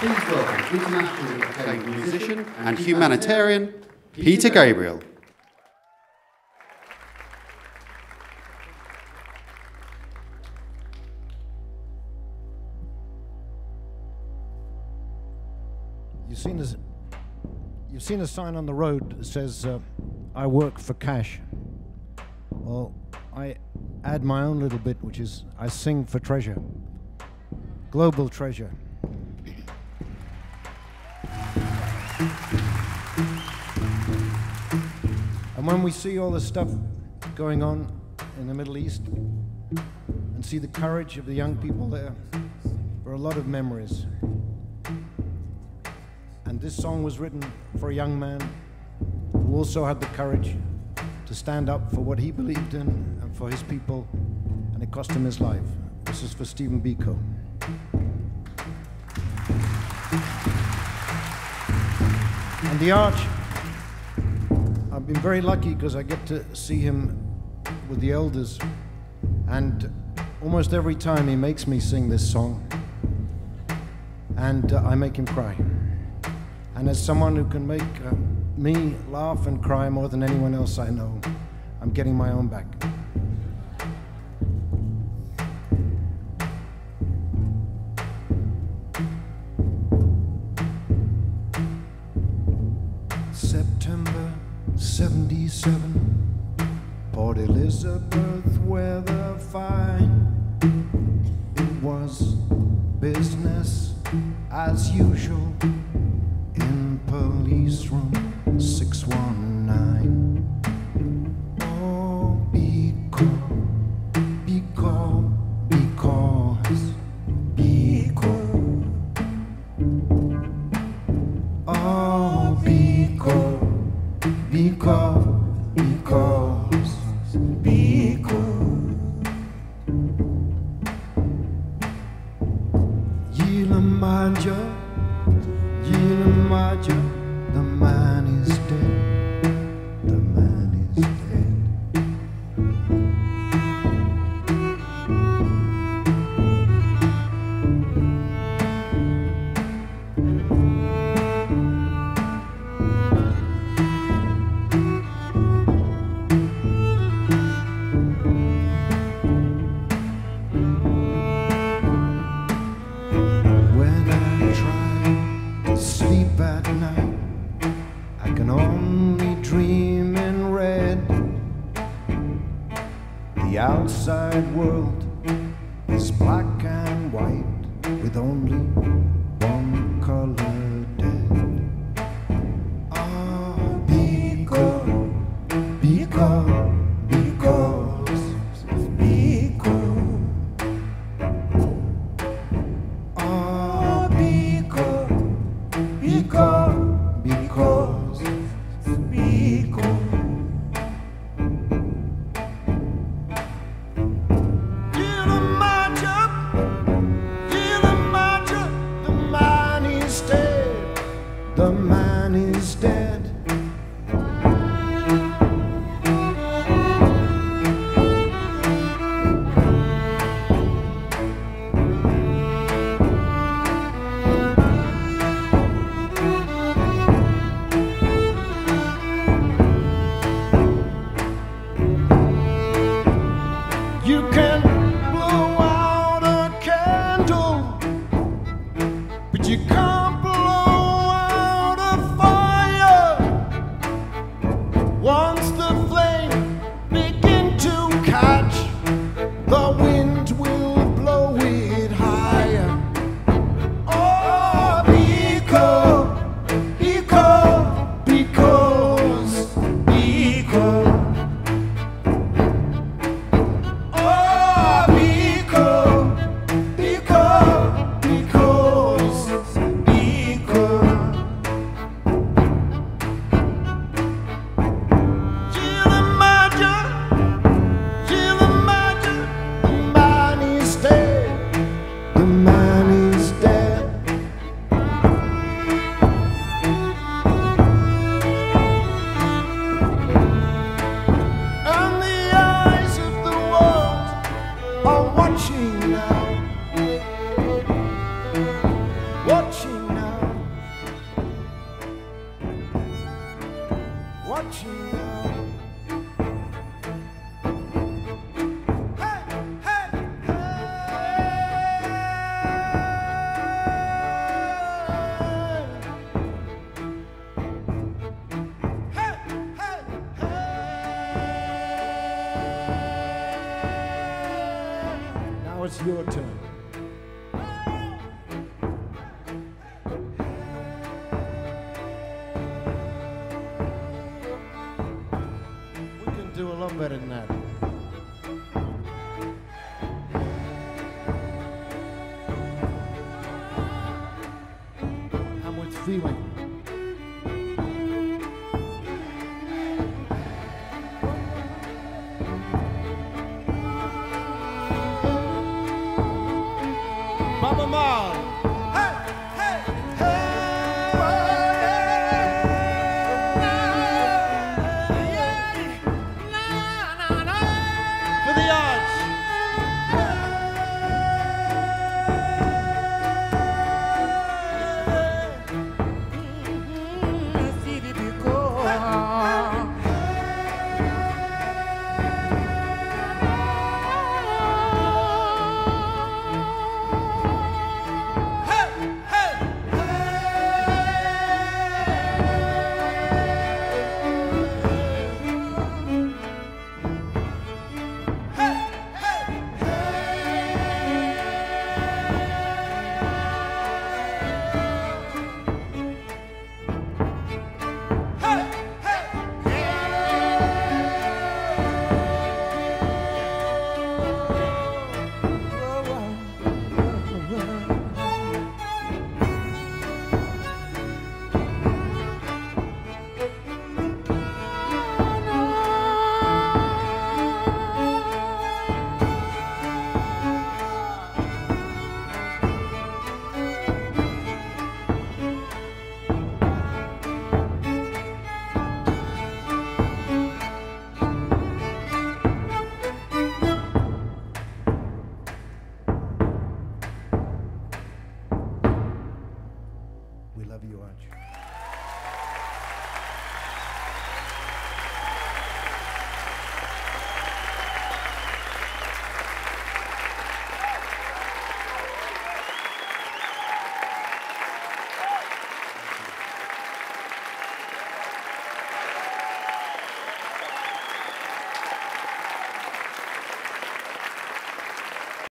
Please welcome internationally acclaimed musician and humanitarian, Peter Gabriel. You've seen a sign on the road that says, I work for cash. Well, I add my own little bit, which is I sing for treasure. Global treasure. And when we see all the stuff going on in the Middle East and see the courage of the young people there, there are a lot of memories. And this song was written for a young man who also had the courage to stand up for what he believed in and for his people, and it cost him his life. This is for Stephen Biko. And the Arch, I've been very lucky because I get to see him with the elders, and almost every time he makes me sing this song, and I make him cry. And as someone who can make me laugh and cry more than anyone else I know, I'm getting my own back. September 77, Port Elizabeth, weather fine. It was business as usual. In police room 619. Oh, Biko, Biko, because Biko. Oh, Biko, Biko, because Biko. Yilamaja. The man is dead, the man is dead. When I try to sleep at night, I can only dream in red. The outside world is black and white with only one color dead. Oh, Biko, Biko, because Biko. Oh, Biko, Biko, because Biko. The man is dead, the man is dead. You can blow out a candle, but you can't blow out a fire. Once the flame begin to catch, the wind will blow it higher. Oh, Biko, Biko, because Biko. Oh, Biko, Biko, because It's your turn. We can do a lot better than that. And with feeling. Baaba Maal. Hey, hey, hey. For the arch. We love you, Arch.